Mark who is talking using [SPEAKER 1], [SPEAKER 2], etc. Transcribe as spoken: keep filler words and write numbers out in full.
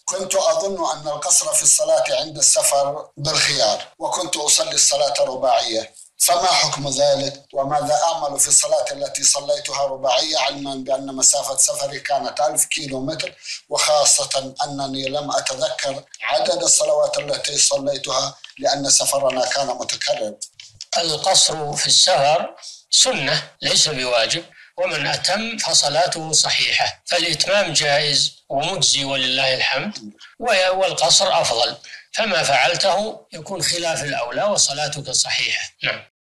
[SPEAKER 1] كنت أظن أن القصر في الصلاة عند السفر بالخيار، وكنت أصلي الصلاة رباعية، فما حكم ذلك؟ وماذا أعمل في الصلاة التي صليتها رباعية، علما بأن مسافة سفري كانت ألف كيلو متر، وخاصة أنني لم أتذكر عدد الصلوات التي صليتها لأن سفرنا كان متكرر.
[SPEAKER 2] القصر في السفر سنة ليس بواجب، ومن أتم فصلاته صحيحة، فالإتمام جائز ومجزي ولله الحمد، والقصر أفضل، فما فعلته يكون خلاف الأولى وصلاتك صحيحة. نعم.